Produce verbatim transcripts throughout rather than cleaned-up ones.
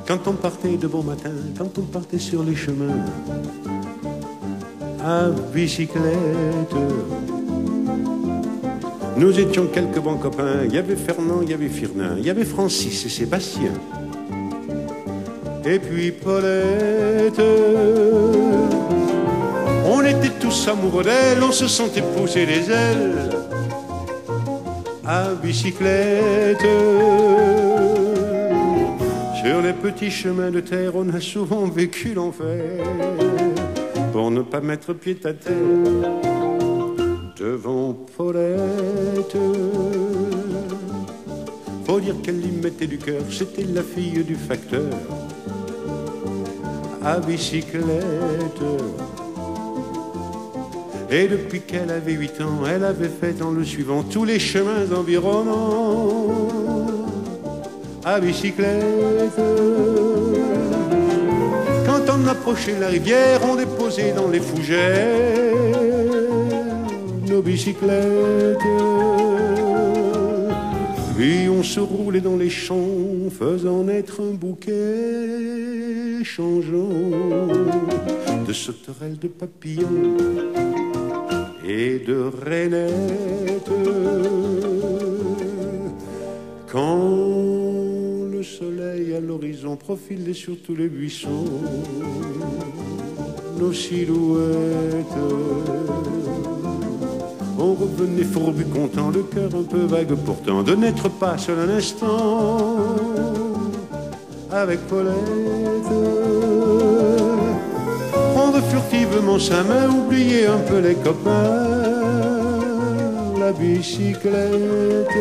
quand on partait de bon matin, quand on partait sur les chemins à bicyclette. Nous étions quelques bons copains, il y avait Fernand, il y avait Firnin, il y avait Francis et Sébastien, et puis Paulette. On était tous amoureux d'elle, on se sentait pousser les ailes à bicyclette. Sur les petits chemins de terre, on a souvent vécu l'enfer pour ne pas mettre pied à terre devant Paulette. Faut dire qu'elle y mettait du cœur, c'était la fille du facteur à bicyclette. Et depuis qu'elle avait huit ans, elle avait fait en le suivant tous les chemins environnants à bicyclette. Quand on approchait la rivière, on déposait dans les fougères nos bicyclettes. Puis on se roulait dans les champs, faisant naître un bouquet changeant de sauterelles, de papillons et de rainettes. Quand le soleil à l'horizon profilait sur tous les buissons nos silhouettes, on revenait fourbu content, le cœur un peu vague pourtant, de n'être pas seul un instant avec Paulette. Prendre furtivement sa main, oublier un peu les copains, la bicyclette.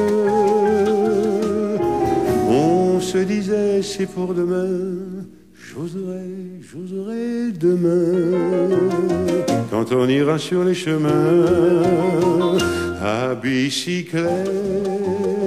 On se disait c'est pour demain, j'oserai, j'oserai demain, quand on ira sur les chemins à bicyclette.